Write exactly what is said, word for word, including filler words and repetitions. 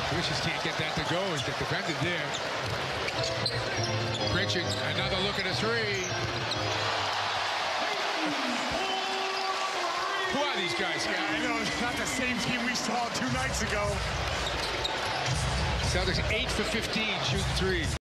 Wishes can't get that to go as get defended there. Pritchard, another look at a three. Who are these guys? Yeah, I know, it's not the same team we saw two nights ago. Celtics eight for fifteen, shooting threes.